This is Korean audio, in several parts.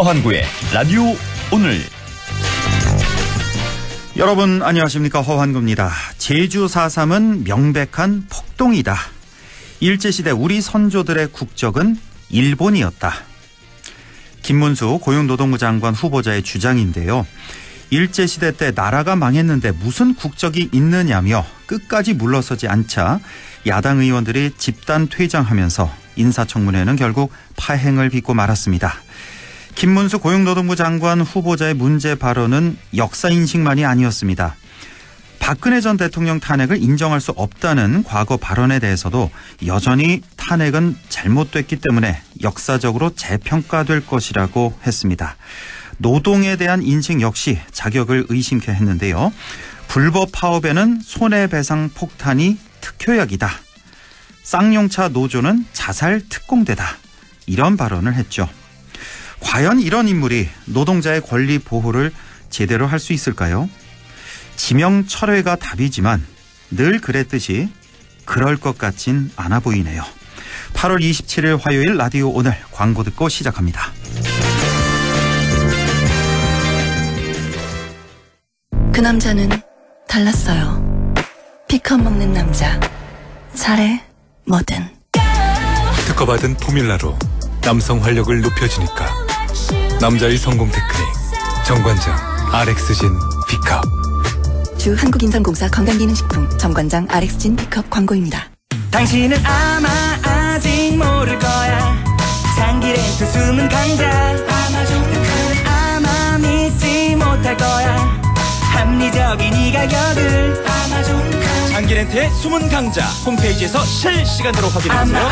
허환구의 라디오 오늘. 여러분 안녕하십니까, 허환구입니다. 제주 4.3은 명백한 폭동이다. 일제시대 우리 선조들의 국적은 일본이었다. 김문수 고용노동부 장관 후보자의 주장인데요. 일제시대 때 나라가 망했는데 무슨 국적이 있느냐며 끝까지 물러서지 않자 야당 의원들이 집단 퇴장하면서 인사청문회는 결국 파행을 빚고 말았습니다. 김문수 고용노동부 장관 후보자의 문제 발언은 역사인식만이 아니었습니다. 박근혜 전 대통령 탄핵을 인정할 수 없다는 과거 발언에 대해서도 여전히 탄핵은 잘못됐기 때문에 역사적으로 재평가될 것이라고 했습니다. 노동에 대한 인식 역시 자격을 의심케 했는데요. 불법 파업에는 손해배상 폭탄이 특효약이다. 쌍용차 노조는 자살 특공대다. 이런 발언을 했죠. 과연 이런 인물이 노동자의 권리 보호를 제대로 할 수 있을까요? 지명 철회가 답이지만 늘 그랬듯이 그럴 것 같진 않아 보이네요. 8월 27일 화요일 라디오 오늘, 광고 듣고 시작합니다. 그 남자는 달랐어요. 피컷 먹는 남자. 잘해, 뭐든. 특허받은 포뮬라로 남성 활력을 높여주니까. 남자의 성공 테크닉 정관장 RX진 B컵. 주 한국인삼공사 건강기능식품 정관장 RX진 B컵 광고입니다. 당신은 아마 아직 모를 거야. 장기렌트 숨은 강자 아마존. 아마 믿지 못할 거야. 합리적인 이 가격을 아마존. 장기렌트의 숨은 강자 홈페이지에서 실시간으로 확인해보세요.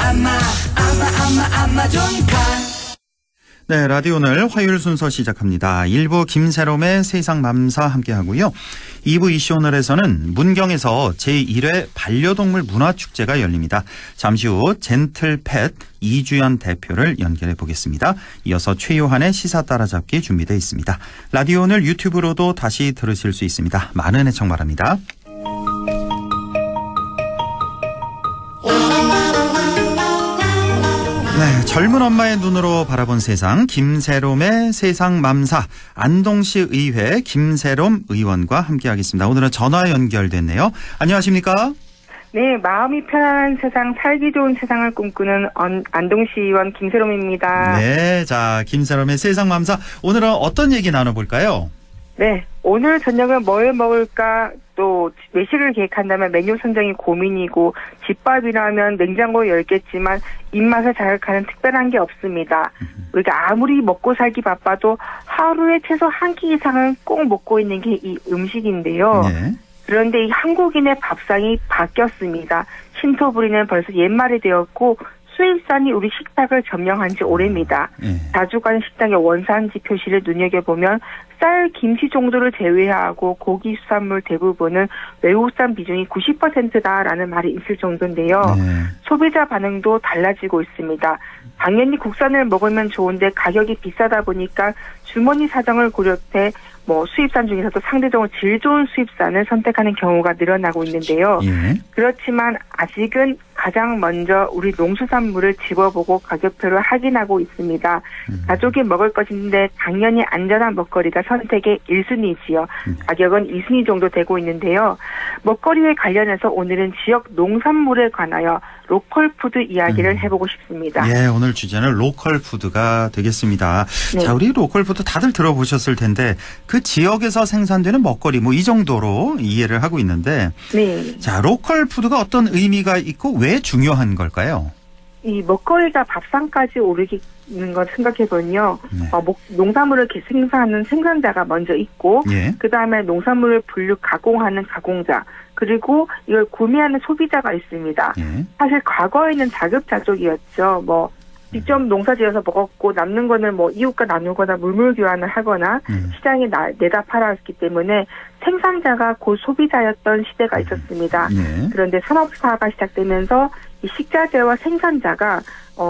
아마존카. 네, 라디오 오늘 화요일 순서 시작합니다. 1부 김새롬의 세상맘사 함께하고요. 2부 이슈 오늘에서는 문경에서 제1회 반려동물 문화축제가 열립니다. 잠시 후 젠틀펫 이주연 대표를 연결해 보겠습니다. 이어서 최요한의 시사 따라잡기 준비되어 있습니다. 라디오 오늘 유튜브로도 다시 들으실 수 있습니다. 많은 애청 바랍니다. 네, 젊은 엄마의 눈으로 바라본 세상, 김새롬의 세상맘사, 안동시 의회 김새롬 의원과 함께하겠습니다. 오늘은 전화 연결됐네요. 안녕하십니까? 네, 마음이 편안한 세상, 살기 좋은 세상을 꿈꾸는 안동시 의원 김새롬입니다. 네, 자, 김새롬의 세상맘사, 오늘은 어떤 얘기 나눠볼까요? 네, 오늘 저녁은 뭘 먹을까, 또 외식을 계획한다면 메뉴 선정이 고민이고, 집밥이라면 냉장고에 열겠지만 입맛을 자극하는 특별한 게 없습니다. 우리가 아무리 먹고 살기 바빠도 하루에 최소 한 끼 이상은 꼭 먹고 있는 게 이 음식인데요. 네. 그런데 이 한국인의 밥상이 바뀌었습니다. 신토부리는 벌써 옛말이 되었고 수입산이 우리 식탁을 점령한 지 오래입니다. 자주 가는 식당의 원산지 표시를 눈여겨보면 쌀, 김치 정도를 제외하고 고기, 수산물 대부분은 외국산 비중이 90%다라는 말이 있을 정도인데요. 소비자 반응도 달라지고 있습니다. 당연히 국산을 먹으면 좋은데 가격이 비싸다 보니까 주머니 사정을 고려해 수입산 중에서도 상대적으로 질 좋은 수입산을 선택하는 경우가 늘어나고 있는데요. 그렇지만 아직은 가장 먼저 우리 농수산물을 집어보고 가격표를 확인하고 있습니다. 가족이 먹을 것인데 당연히 안전한 먹거리가 선택의 1순위지요. 가격은 2순위 정도 되고 있는데요. 먹거리에 관련해서 오늘은 지역 농산물에 관하여 로컬푸드 이야기를 해보고 싶습니다. 예, 오늘 주제는 로컬푸드가 되겠습니다. 네. 자, 우리 로컬푸드 다들 들어보셨을 텐데 그 지역에서 생산되는 먹거리 이 정도로 이해를 하고 있는데, 네. 자, 로컬푸드가 어떤 의미가 있고 왜 중요한 걸까요? 이 먹거리가 밥상까지 오르는 걸 생각해보면요. 네. 농산물을 생산하는 생산자가 먼저 있고, 예. 그 다음에 농산물을 분류 가공하는 가공자, 그리고 이걸 구매하는 소비자가 있습니다. 예. 사실 과거에는 자급자족이었죠. 직접 농사지어서 먹었고 남는 거는 이웃과 나누거나 물물교환을 하거나 시장에 내다 팔았기 때문에 생산자가 곧 소비자였던 시대가 있었습니다. 그런데 산업화가 시작되면서 이 식자재와 생산자가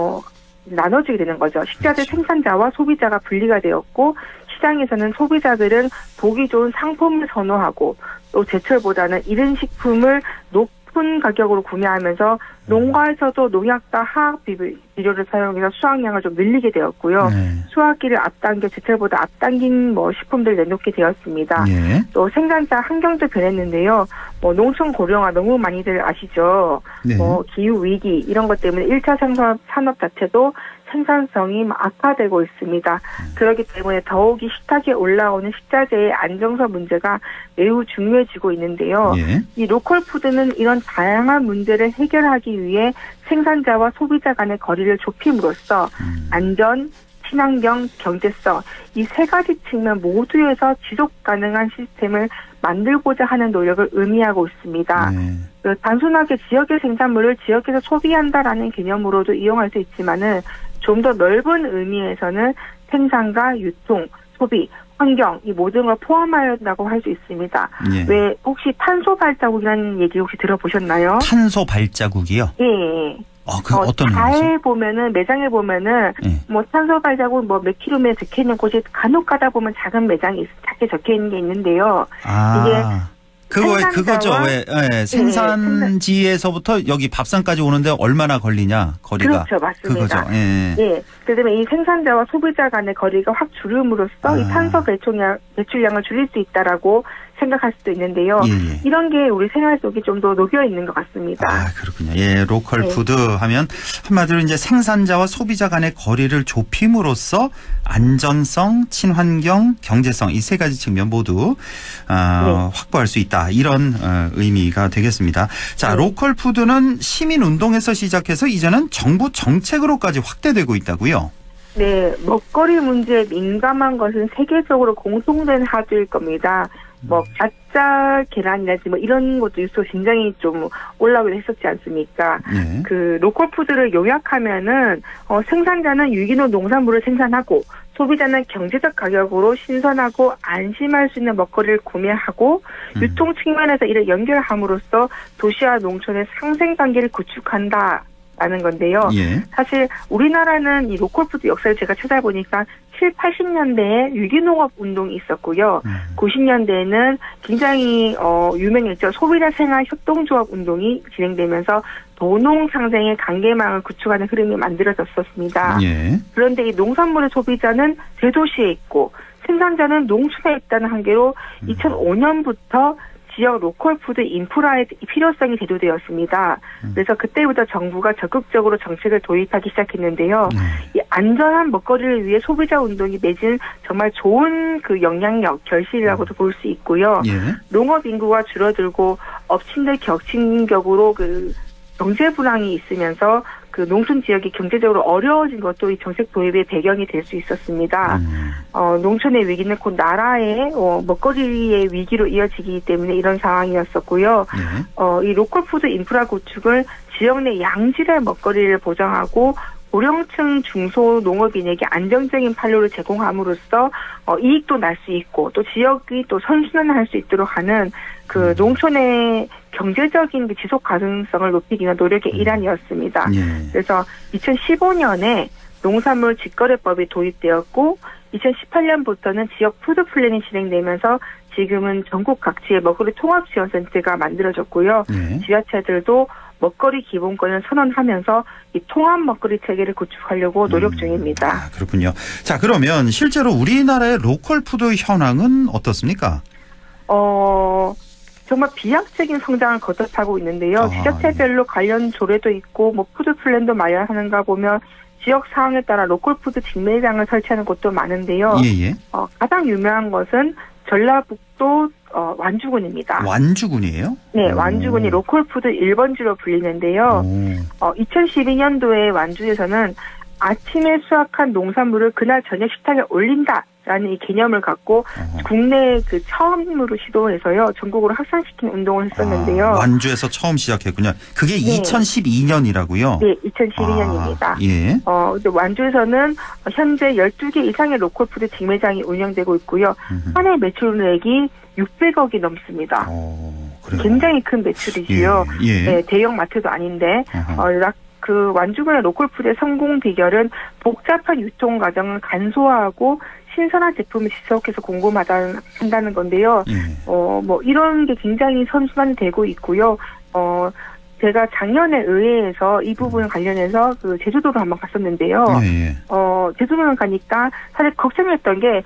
나눠지게 되는 거죠. 식자재 생산자와 소비자가 분리가 되었고 시장에서는 소비자들은 보기 좋은 상품을 선호하고 또 제철보다는 이른 식품을 높은 가격으로 구매하면서 농가에서도 농약과 화학 비료를 사용해서 수확량을 좀 늘리게 되었고요. 네. 수확기를 앞당겨 제철보다 앞당긴 식품들 내놓게 되었습니다. 예. 또 생산자 환경도 변했는데요. 농촌 고령화 너무 많이들 아시죠. 네. 기후 위기 이런 것 때문에 1차 산업 자체도 생산성이 악화되고 있습니다. 그렇기 때문에 더욱이 식탁에 올라오는 식자재의 안정성 문제가 매우 중요해지고 있는데요. 예. 이 로컬 푸드는 이런 다양한 문제를 해결하기 위해 생산자와 소비자 간의 거리를 좁힘으로써 안전, 친환경, 경제성 이 세 가지 측면 모두에서 지속 가능한 시스템을 만들고자 하는 노력을 의미하고 있습니다. 네. 단순하게 지역의 생산물을 지역에서 소비한다라는 개념으로도 이용할 수 있지만은 좀 더 넓은 의미에서는 생산과 유통, 소비, 환경 이 모든 걸 포함하였다고 할 수 있습니다. 예. 왜 혹시 탄소 발자국이라는 얘기 혹시 들어보셨나요? 탄소 발자국이요? 예. 어떤 잘 의미죠? 보면은 매장에 보면은 예. 탄소 발자국 몇 킬로미터 적혀 있는 곳이 간혹 가다 보면 작은 매장이 작게 적혀 있는 게 있는데요. 그거죠. 생산지에서부터 여기 밥상까지 오는데 얼마나 걸리냐, 거리가. 그렇죠, 맞습니다. 그거죠. 예. 예. 그다음에 이 생산자와 소비자 간의 거리가 확 줄음으로써 이 탄소 배출량을 줄일 수 있다라고 생각할 수도 있는데요. 예. 이런 게 우리 생활 속에 좀 더 녹여 있는 것 같습니다. 그렇군요. 예, 로컬 푸드 하면 한마디로 이제 생산자와 소비자 간의 거리를 좁힘으로써 안전성, 친환경, 경제성 이 세 가지 측면 모두 확보할 수 있다. 이런 의미가 되겠습니다. 자, 로컬 푸드는 시민 운동에서 시작해서 이제는 정부 정책으로까지 확대되고 있다고요? 네, 먹거리 문제에 민감한 것은 세계적으로 공통된 화두일 겁니다. 가짜 계란이라든지 이런 것도 뉴스가 굉장히 좀 올라오기도 했었지 않습니까? 네. 그 로컬 푸드를 요약하면은 생산자는 유기농 농산물을 생산하고 소비자는 경제적 가격으로 신선하고 안심할 수 있는 먹거리를 구매하고 유통 측면에서 이를 연결함으로써 도시와 농촌의 상생 관계를 구축한다. 라는 건데요. 예. 사실 우리나라는 이 로컬푸드 역사를 제가 찾아보니까 7, 80년대에 유기농업 운동이 있었고요. 90년대에는 굉장히 유명했죠. 소비자 생활 협동조합 운동이 진행되면서 도농 상생의 관계망을 구축하는 흐름이 만들어졌었습니다. 예. 그런데 이 농산물의 소비자는 대도시에 있고 생산자는 농촌에 있다는 한계로 2005년부터 지역 로컬 푸드 인프라의 필요성이 대두되었습니다. 그래서 그때부터 정부가 적극적으로 정책을 도입하기 시작했는데요. 이 안전한 먹거리를 위해 소비자 운동이 맺은 정말 좋은 그 영향력, 결실이라고도 볼 수 있고요. 예. 농업 인구가 줄어들고 업친들 격친격으로 그 경제 불황이 있으면서 그 농촌 지역이 경제적으로 어려워진 것도 이 정책 도입의 배경이 될 수 있었습니다. 농촌의 위기는 곧 나라의 먹거리의 위기로 이어지기 때문에 이런 상황이었었고요. 이 로컬 푸드 인프라 구축을 지역 내 양질의 먹거리를 보장하고 고령층 중소 농업인에게 안정적인 판로를 제공함으로써 이익도 날 수 있고 또 지역이 또 선순환할 수 있도록 하는 그 농촌의 경제적인 지속 가능성을 높이기 위한 노력의 일환이었습니다. 그래서 2015년에 농산물 직거래법이 도입되었고 2018년부터는 지역 푸드 플랜이 진행되면서 지금은 전국 각지의 먹거리 통합 지원센터가 만들어졌고요. 지자체들도 먹거리 기본권을 선언하면서 이 통합 먹거리 체계를 구축하려고 노력 중입니다. 그렇군요. 자, 그러면 실제로 우리나라의 로컬 푸드 현황은 어떻습니까? 정말 비약적인 성장을 거듭하고 있는데요. 지자체별로 관련 조례도 있고 푸드 플랜도 마련하는가 보면 지역 상황에 따라 로컬 푸드 직매장을 설치하는 곳도 많은데요. 예. 가장 유명한 것은 전라북도 완주군입니다. 완주군이에요? 네, 완주군이 로컬 푸드 1번지로 불리는데요. 2012년도에 완주에서는 아침에 수확한 농산물을 그날 저녁 식탁에 올린다라는 이 개념을 갖고 국내 그 처음으로 시도해서요 전국으로 확산시킨 운동을 했었는데요. 완주에서 처음 시작했군요. 그게 2012년이라고요? 네, 2012년입니다. 예. 근데 완주에서는 현재 12개 이상의 로컬 푸드 직매장이 운영되고 있고요. 한 해 매출액이 600억이 넘습니다. 굉장히 큰 매출이지요. 네, 대형 마트도 아닌데 그 완주군의 로컬 푸드의 성공 비결은 복잡한 유통 과정을 간소화하고 신선한 제품을 지속해서 공급한다는 건데요. 이런 게 굉장히 선순환이 되고 있고요. 제가 작년에 의회에서 이 부분 관련해서 그 제주도로 한번 갔었는데요. 예. 제주도를 가니까 사실 걱정했던 게,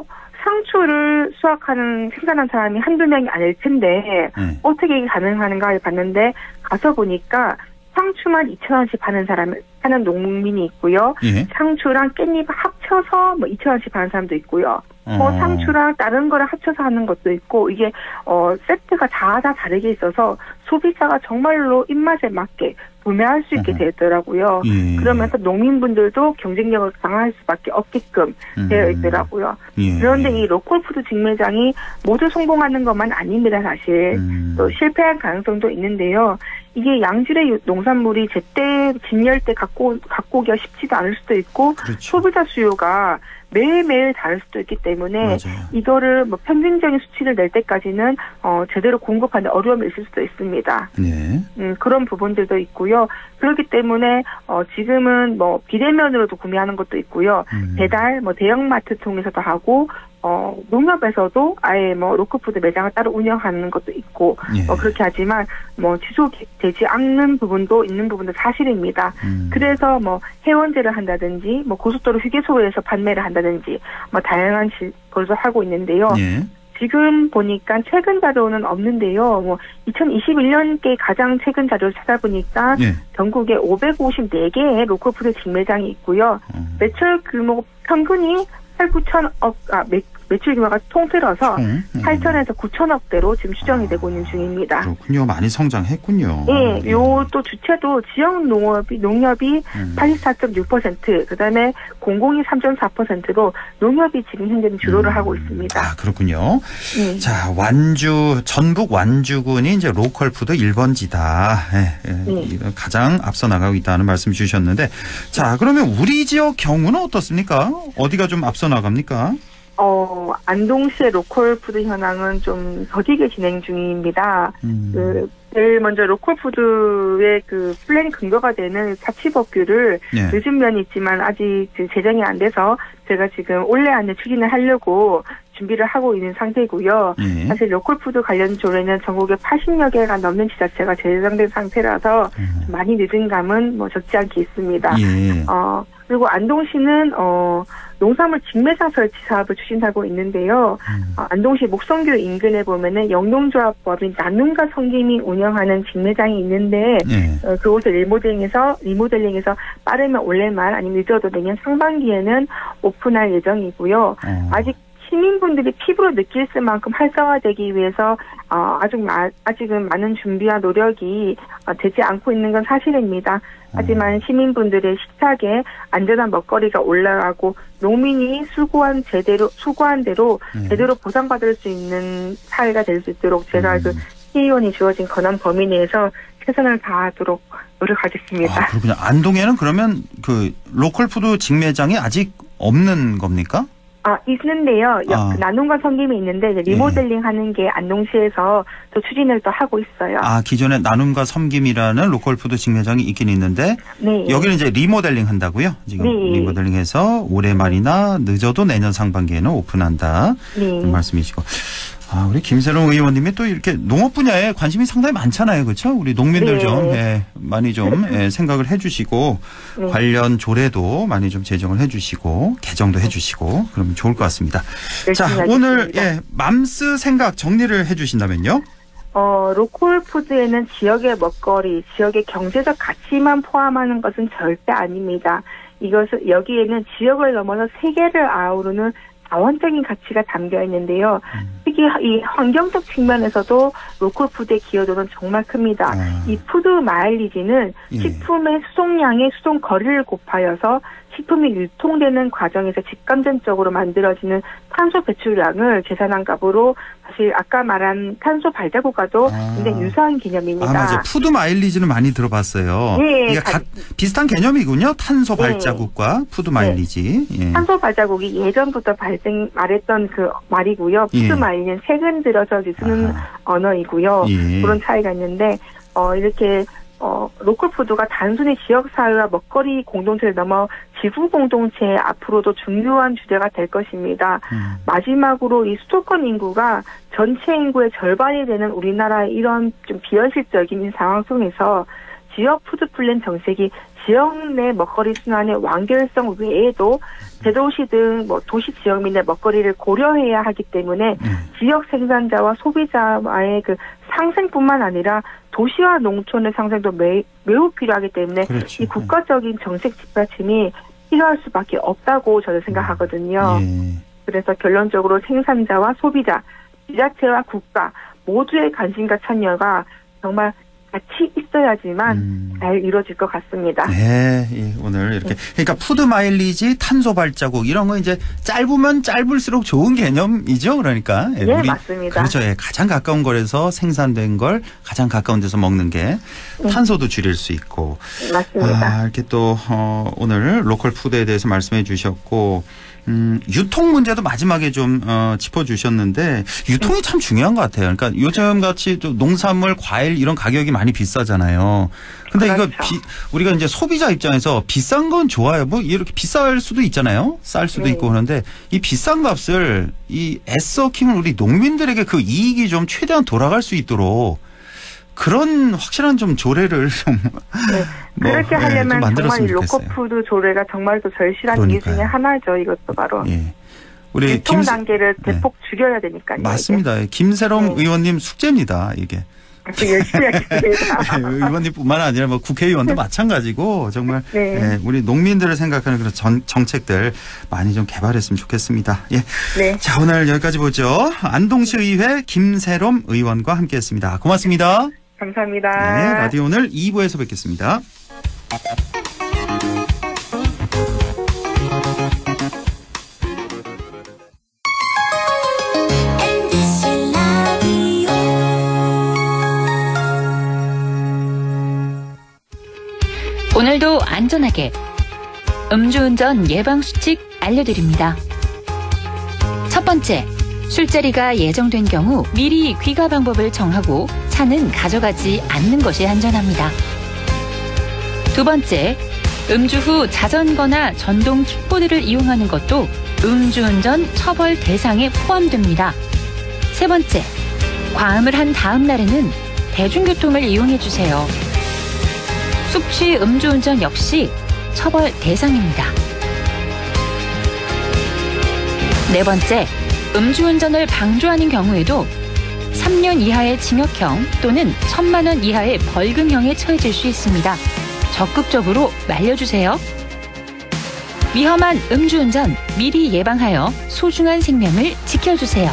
상추를 생산한 사람이 한두 명이 아닐 텐데, 어떻게 이게 가능한가를 봤는데, 가서 보니까 상추만 2,000원씩 파는 농민이 있고요. 예. 상추랑 깻잎 합쳐서 2,000원씩 파는 사람도 있고요. 상추랑 다른 거를 합쳐서 하는 것도 있고, 이게, 세트가 다 다르게 있어서 소비자가 정말로 입맛에 맞게 구매할 수 있게 되었더라고요. 예. 그러면서 농민분들도 경쟁력을 강화할 수밖에 없게끔 되어 있더라고요. 예. 그런데 이 로컬푸드 직매장이 모두 성공하는 것만 아닙니다, 사실. 또 실패할 가능성도 있는데요. 이게 양질의 농산물이 제때 진열 때 갖고 오기가 쉽지도 않을 수도 있고, 그렇죠. 소비자 수요가 매일매일 다를 수도 있기 때문에 맞아요. 이거를 평균적인 수치를 낼 때까지는 제대로 공급하는 어려움이 있을 수도 있습니다. 네. 그런 부분들도 있고요. 그렇기 때문에 지금은 비대면으로도 구매하는 것도 있고요. 배달 대형마트 통해서도 하고 농협에서도 아예 로컬푸드 매장을 따로 운영하는 것도 있고 예. 그렇게 하지만 지속되지 않는 부분도 있는 부분도 사실입니다. 그래서 회원제를 한다든지 고속도로 휴게소에서 판매를 한다든지 다양한 것을 하고 있는데요. 예. 지금 보니까 최근 자료는 없는데요. 2021년께 가장 최근 자료를 찾아보니까 예. 전국에 554개의 로컬푸드 직매장이 있고요. 매출 규모 평균이 8,9천억, 매출 규모가 통틀어서 8천에서 9천억대로 지금 추정이 되고 있는 중입니다. 그렇군요. 많이 성장했군요. 네, 또 주체도 지역 농협이 84.6%, 그다음에 공공이 3.4%로 농협이 지금 현재는 주도를 하고 있습니다. 아, 그렇군요. 네. 자, 전북 완주군이 이제 로컬푸드 1번지다. 이거 가장 앞서 나가고 있다는 말씀 주셨는데, 자, 그러면 우리 지역 경우는 어떻습니까? 어디가 좀 앞서 나갑니까? 안동시의 로컬푸드 현황은 좀 더디게 진행 중입니다. 제일 먼저 로컬푸드의 플랜 근거가 되는 사치법규를 네. 늦은 면이 있지만 아직 제정이 안 돼서 제가 지금 올해 안에 추진을 하려고 준비를 하고 있는 상태고요. 예. 사실 로컬푸드 관련 조례는 전국에 80여 개가 넘는 지자체가 제정된 상태라서 많이 늦은 감은 적지 않게 있습니다. 예. 그리고 안동시는 농산물 직매장 설치 사업을 추진하고 있는데요. 안동시 목성교 인근에 보면은 영농조합법인 나눔과 섬김이 운영하는 직매장이 있는데 예. 그곳을 리모델링해서 빠르면 올해 말 아니면 늦어도 내년 상반기에는 오픈할 예정이고요. 아직 시민분들이 피부로 느낄 만큼 활성화되기 위해서 아직은 많은 준비와 노력이 되지 않고 있는 건 사실입니다. 하지만 시민분들의 식탁에 안전한 먹거리가 올라가고 농민이 수고한 대로 제대로 보상받을 수 있는 사회가 될 수 있도록 제가 시의원이 주어진 권한 범위 내에서 최선을 다하도록 노력하겠습니다. 아, 그렇군요. 안동에는 그러면 로컬푸드 직매장이 아직 없는 겁니까? 있는데요. 나눔과 섬김이 있는데 이제 리모델링 하는 게 안동시에서 또 추진을 또 하고 있어요. 기존에 나눔과 섬김이라는 로컬푸드 직매장이 있긴 있는데 네. 여기는 이제 리모델링 한다고요? 지금 네. 리모델링해서 올해 말이나 늦어도 내년 상반기에는 오픈한다. 네. 그런 말씀이시고. 우리 김세롱 의원님이 또 이렇게 농업 분야에 관심이 상당히 많잖아요. 그렇죠? 우리 농민들 네. 좀 많이 좀 생각을 해 주시고 관련 조례도 많이 좀 제정을 해 주시고 개정도 해 주시고 그러면 좋을 것 같습니다. 자, 오늘 맘스 생각 정리를 해 주신다면요? 로컬푸드에는 지역의 먹거리, 지역의 경제적 가치만 포함하는 것은 절대 아닙니다. 여기에는 지역을 넘어서 세계를 아우르는 자원적인 가치가 담겨 있는데요. 특히 이 환경적 측면에서도 로컬푸드의 기여도는 정말 큽니다. 이 푸드 마일리지는 식품의 수송량의 수송 거리를 곱하여서 식품이 유통되는 과정에서 직감점적으로 만들어지는 탄소 배출량을 계산한 값으로 사실 아까 말한 탄소 발자국과도 굉장히 유사한 개념입니다. 맞아요. 푸드 마일리지는 많이 들어봤어요. 네. 이게 비슷한 개념이군요. 탄소 발자국과 푸드 마일리지. 예. 탄소 발자국이 예전부터 말했던 그 말이고요. 푸드 마일리지는 최근 들어서 쓰는 언어이고요. 그런 차이가 있는데 이렇게 로컬푸드가 단순히 지역사회와 먹거리 공동체를 넘어 지구 공동체의 앞으로도 중요한 주제가 될 것입니다. 마지막으로 이 수도권 인구가 전체 인구의 절반이 되는 우리나라의 이런 좀 비현실적인 상황 속에서 지역 푸드 플랜 정책이 지역 내 먹거리 순환의 완결성 외에도 대도시 등 도시 지역민의 먹거리를 고려해야 하기 때문에 지역 생산자와 소비자와의 그 상생뿐만 아니라 도시와 농촌의 상생도 매우 필요하기 때문에 그렇죠. 이 국가적인 정책 뒷받침이 필요할 수밖에 없다고 저는 생각하거든요. 예. 그래서 결론적으로 생산자와 소비자, 지자체와 국가 모두의 관심과 참여가 정말 같이 있어야지만 잘 이루어질 것 같습니다. 네, 오늘 이렇게 그러니까 푸드 마일리지, 탄소 발자국 이런 거 이제 짧으면 짧을수록 좋은 개념이죠, 그러니까. 예, 맞습니다. 그렇죠, 예, 가장 가까운 거리에서 생산된 걸 가장 가까운 데서 먹는 게 탄소도 줄일 수 있고. 맞습니다. 이렇게 또 오늘 로컬 푸드에 대해서 말씀해 주셨고. 유통 문제도 마지막에 좀 짚어주셨는데 유통이 참 중요한 것 같아요. 그러니까 요즘 같이 좀 농산물, 과일 이런 가격이 많이 비싸잖아요. 근데 그렇죠. 이거 우리가 이제 소비자 입장에서 비싼 건 좋아요. 뭐 이렇게 비쌀 수도 있잖아요. 쌀 수도 네. 있고 그런데 이 비싼 값을 이 애써 키운 우리 농민들에게 그 이익이 좀 최대한 돌아갈 수 있도록 그런 확실한 좀 조례를 좀 네. 그렇게 하려면 좀 만들었으면 정말 이 좋겠어요. 로컬푸드 조례가 정말 또 절실한 이유 중에 그러니까요. 하나죠. 이것도 바로 예. 우리 유통 단계를 대폭 줄여야 되니까요. 맞습니다. 김새롬 네. 의원님 숙제입니다. 이게. 이게. 열심히 하겠습니다. 의원님뿐만 아니라 뭐 국회의원도 마찬가지고 정말 네. 예, 우리 농민들을 생각하는 그런 정책들 많이 좀 개발했으면 좋겠습니다. 예. 네. 자, 오늘 여기까지 보죠. 안동시의회 김새롬 의원과 함께했습니다. 고맙습니다. 감사합니다. 네, 라디오 오늘 2부에서 뵙겠습니다. 오늘도 안전하게 음주운전 예방수칙 알려드립니다. 첫 번째, 술자리가 예정된 경우 미리 귀가 방법을 정하고 차는 가져가지 않는 것이 안전합니다. 두 번째, 음주 후 자전거나 전동 킥보드를 이용하는 것도 음주운전 처벌 대상에 포함됩니다. 세 번째, 과음을 한 다음 날에는 대중교통을 이용해 주세요. 숙취 음주운전 역시 처벌 대상입니다. 네 번째, 음주운전을 방조하는 경우에도 3년 이하의 징역형 또는 1,000만 원 이하의 벌금형에 처해질 수 있습니다. 적극적으로 말려주세요. 위험한 음주운전 미리 예방하여 소중한 생명을 지켜주세요.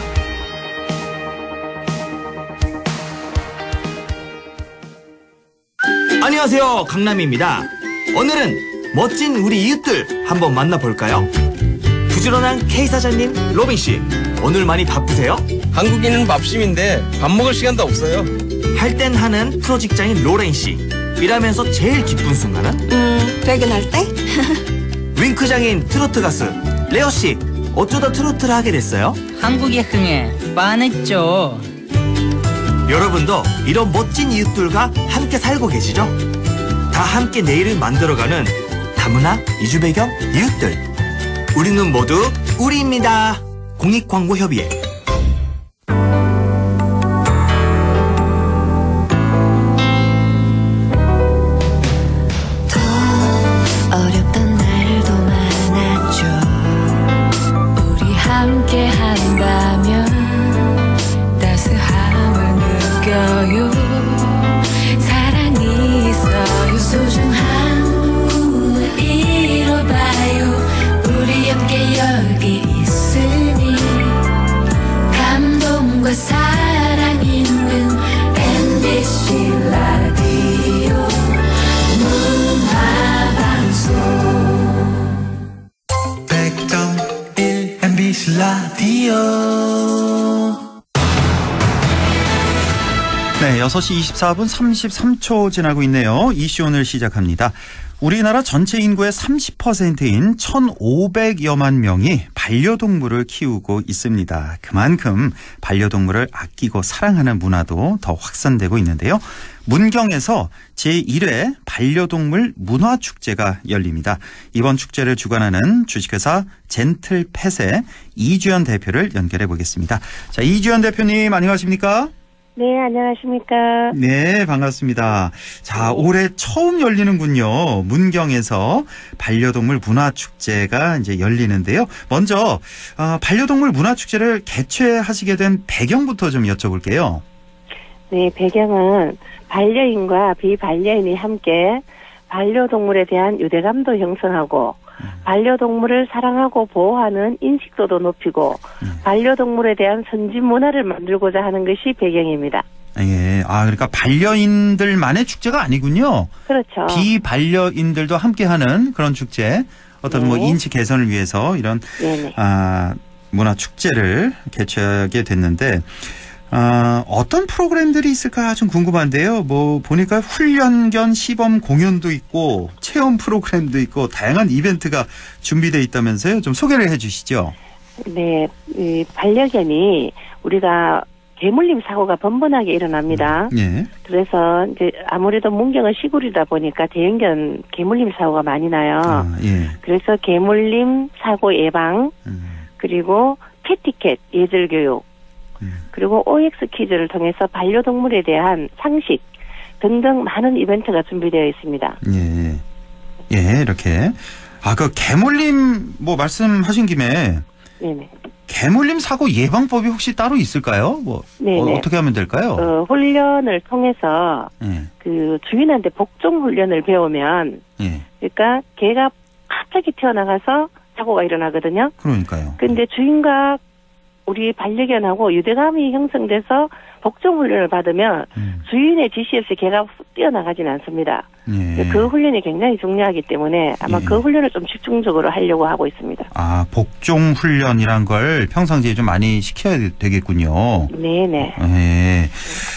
안녕하세요, 강남입니다. 오늘은 멋진 우리 이웃들 한번 만나볼까요? 부지런한 K 사장님 로빈 씨, 오늘 많이 바쁘세요? 한국인은 밥심인데 밥 먹을 시간도 없어요. 할 땐 하는 프로 직장인 로렌 씨, 일하면서 제일 기쁜 순간은? 퇴근할 때? 윙크장인 트로트 가수 레오 씨, 어쩌다 트로트를 하게 됐어요? 한국의 흥에 반했죠. 여러분도 이런 멋진 이웃들과 함께 살고 계시죠? 다 함께 내일을 만들어가는 다문화 이주 배경 이웃들. 우리는 모두 우리입니다. 공익광고협의회. 어렵던 날도 많았죠. 우리 함께 한다면 따스함을 느껴요. 사랑이 있어요. 소중한 꿈을 이뤄봐요. 우리 함께 여기 있으니 감동과 사랑 있는 MBC 라디오 문화방송 100.1 MBC 라디오. 네, 6시 24분 33초 지나고 있네요. 이슈 오늘 시작합니다. 우리나라 전체 인구의 30%인 1,500여만 명이 반려동물을 키우고 있습니다. 그만큼 반려동물을 아끼고 사랑하는 문화도 더 확산되고 있는데요. 문경에서 제1회 반려동물 문화축제가 열립니다. 이번 축제를 주관하는 주식회사 젠틀펫의 이주연 대표를 연결해 보겠습니다. 자, 이주연 대표님 안녕하십니까? 네, 안녕하십니까. 네, 반갑습니다. 자, 올해 처음 열리는군요. 문경에서 반려동물 문화축제가 이제 열리는데요. 먼저 반려동물 문화축제를 개최하시게 된 배경부터 좀 여쭤볼게요. 네, 배경은 반려인과 비반려인이 함께 반려동물에 대한 유대감도 형성하고 반려동물을 사랑하고 보호하는 인식도도 높이고 반려동물에 대한 선진 문화를 만들고자 하는 것이 배경입니다. 예, 그러니까 반려인들만의 축제가 아니군요. 그렇죠. 비반려인들도 함께하는 그런 축제. 어떤 뭐 인식 개선을 위해서 이런 문화 축제를 개최하게 됐는데. 어떤 프로그램들이 있을까 좀 궁금한데요. 뭐 보니까 훈련 겸 시범 공연도 있고 체험 프로그램도 있고 다양한 이벤트가 준비되어 있다면서요. 좀 소개를 해 주시죠. 네, 이 반려견이 우리가 개물림 사고가 번번하게 일어납니다. 예. 그래서 이제 아무래도 문경은 시골이다 보니까 대형견 개물림 사고가 많이 나요. 예. 그래서 개물림 사고 예방 그리고 패티캣 예절 교육 그리고 OX 퀴즈를 통해서 반려동물에 대한 상식 등등 많은 이벤트가 준비되어 있습니다. 예. 예, 이렇게. 그 개물림 뭐 말씀하신 김에 네네. 개물림 사고 예방법이 혹시 따로 있을까요? 뭐 어떻게 하면 될까요? 훈련을 통해서 그 주인한테 복종 훈련을 배우면 그러니까 개가 갑자기 튀어나가서 사고가 일어나거든요. 그러니까요. 근데 주인과 우리 반려견하고 유대감이 형성돼서 복종 훈련을 받으면 주인의 지시에서 개가 뛰어나가진 않습니다. 그 훈련이 굉장히 중요하기 때문에 아마 그 훈련을 좀 집중적으로 하려고 하고 있습니다. 복종 훈련이란 걸 평상시에 좀 많이 시켜야 되겠군요. 네네. 네.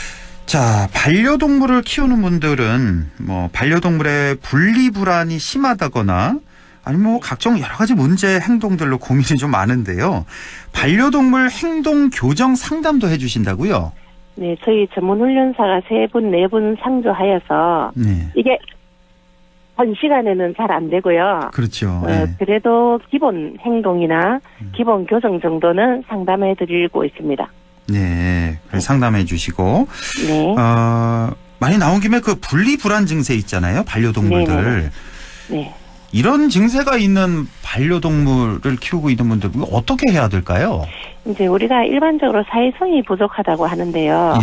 자, 반려동물을 키우는 분들은 뭐 반려동물의 분리불안이 심하다거나 아니면 뭐 각종 여러 가지 문제 행동들로 고민이 좀 많은데요. 반려동물 행동 교정 상담도 해주신다고요? 네, 저희 전문 훈련사가 3분, 4분 상주하여서 이게 한 시간에는 잘 안 되고요. 그렇죠. 그래도 기본 행동이나 기본 교정 정도는 상담해 드리고 있습니다. 네, 상담해 주시고. 네. 많이 나온 김에 그 분리불안 증세 있잖아요. 반려동물들. 네. 이런 증세가 있는 반려동물을 키우고 있는 분들 어떻게 해야 될까요? 이제 우리가 일반적으로 사회성이 부족하다고 하는데요.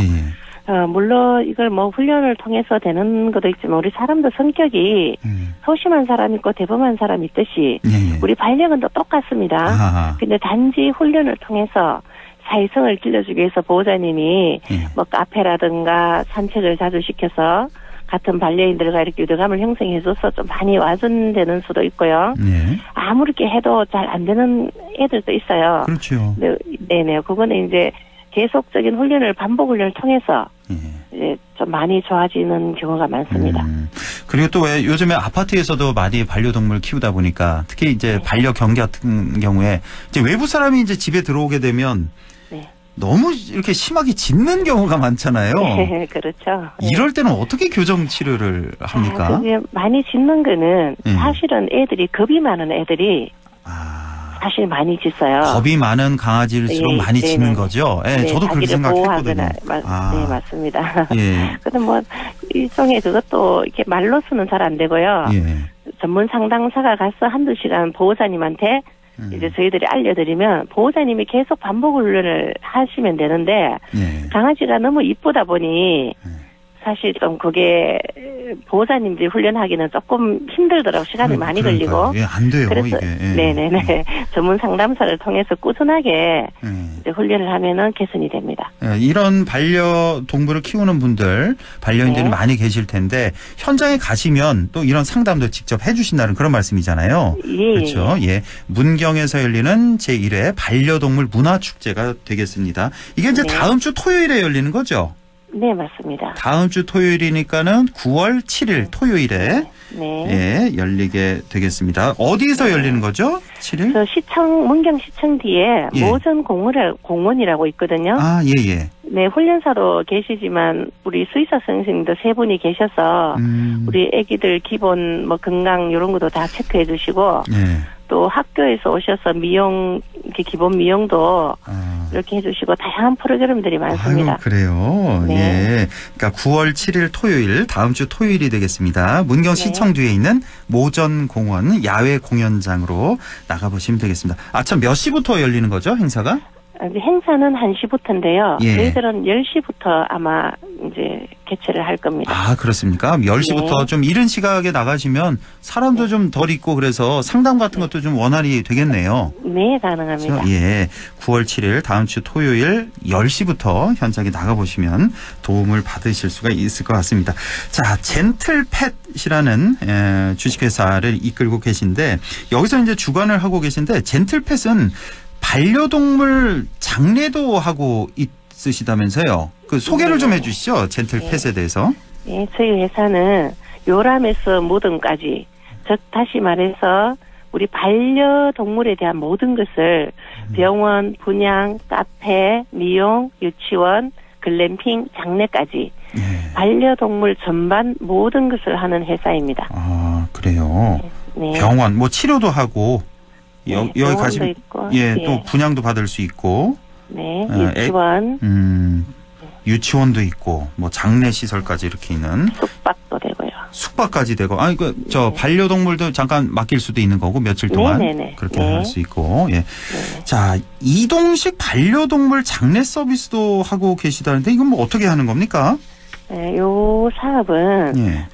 물론 이걸 뭐 훈련을 통해서 되는 것도 있지만 우리 사람도 성격이 소심한 사람 있고 대범한 사람 있듯이 우리 반려견도 똑같습니다. 근데 단지 훈련을 통해서 사회성을 길러주기 위해서 보호자님이 뭐 카페라든가 산책을 자주 시켜서 같은 반려인들과 이렇게 유대감을 형성해줘서 좀 많이 와전되는 수도 있고요. 아무렇게 해도 잘 안 되는 애들도 있어요. 그렇죠. 네네. 그거는 이제 계속적인 훈련을 반복 훈련을 통해서 이제 좀 많이 좋아지는 경우가 많습니다. 그리고 또 왜 요즘에 아파트에서도 많이 반려동물 키우다 보니까 특히 이제 반려견 같은 경우에 이제 외부 사람이 이제 집에 들어오게 되면 너무 이렇게 심하게 짖는 경우가 많잖아요. 네, 그렇죠. 이럴 때는 어떻게 교정 치료를 합니까? 그게 많이 짖는 거는 사실은 애들이 겁이 많은 애들이 사실 많이 짖어요. 겁이 많은 강아지일수록 많이 짖는 거죠? 네, 저도 그렇게 생각했거든요. 네, 맞습니다. 근데 뭐 일종의 그것도 이렇게 말로서는 잘 안 되고요. 전문 상담사가 가서 한두 시간 보호자님한테 이제 저희들이 알려드리면 보호자님이 계속 반복 훈련을 하시면 되는데 강아지가 너무 이쁘다 보니 사실 좀 그게 보호자님들이 훈련하기는 조금 힘들더라고 시간이 많이 걸리고 안 돼요. 그래서 이게. 네네네 전문 상담사를 통해서 꾸준하게 이제 훈련을 하면은 개선이 됩니다. 이런 반려동물을 키우는 분들 반려인들이 많이 계실 텐데 현장에 가시면 또 이런 상담도 직접 해주신다는 그런 말씀이잖아요. 그렇죠. 문경에서 열리는 제1회 반려동물 문화축제가 되겠습니다. 이게 이제 다음 주 토요일에 열리는 거죠? 네, 맞습니다. 다음 주 토요일이니까는 9월 7일 토요일에 네. 예, 열리게 되겠습니다. 어디에서 열리는 거죠? 7일? 저 시청, 문경시청 뒤에 예. 모전 공원이라고 있거든요. 아, 예, 예. 네, 훈련사도 계시지만 우리 수의사 선생님도 세 분이 계셔서 우리 애기들 기본 뭐 건강 이런 것도 다 체크해 주시고 예. 또 학교에서 오셔서 미용, 이렇게 기본 미용도 이렇게 해주시고 다양한 프로그램들이 많습니다. 아유, 그래요. 네. 예. 그러니까 9월 7일 토요일, 다음 주 토요일이 되겠습니다. 문경시청 뒤에 있는 모전공원 야외 공연장으로 나가보시면 되겠습니다. 아참 몇 시부터 열리는 거죠, 행사가? 행사는 1시부터인데요. 예. 저희들은 10시부터 아마 이제 개최를 할 겁니다. 아, 그렇습니까? 10시부터 네. 좀 이른 시각에 나가시면 사람도 좀 덜 있고 그래서 상담 같은 것도 좀 원활히 되겠네요. 네, 가능합니다. 그렇죠? 예. 9월 7일 다음 주 토요일 10시부터 현장에 나가보시면 도움을 받으실 수가 있을 것 같습니다. 자, 젠틀팻이라는 주식회사를 이끌고 계신데 여기서 이제 주관을 하고 계신데 젠틀팻은 반려동물 장례도 하고 있으시다면서요. 그 소개를 좀 해주시죠. 젠틀팻에 대해서. 네, 저희 회사는 요람에서 모든까지, 즉 다시 말해서 우리 반려동물에 대한 모든 것을 병원, 분양, 카페, 미용, 유치원, 글램핑, 장례까지 반려동물 전반 모든 것을 하는 회사입니다. 아, 그래요. 네. 병원, 뭐 치료도 하고 여기 가시면 있고, 예, 또 분양도 받을 수 있고. 네, 유치원, 유치원도 있고 뭐 장례 시설까지 이렇게 있는 숙박도 되고요. 숙박까지 되고 아니 저 반려동물도 잠깐 맡길 수도 있는 거고 며칠 동안 그렇게 할 수 있고 예. 자, 이동식 반려동물 장례 서비스도 하고 계시다는데 이건 뭐 어떻게 하는 겁니까? 네, 요 사업은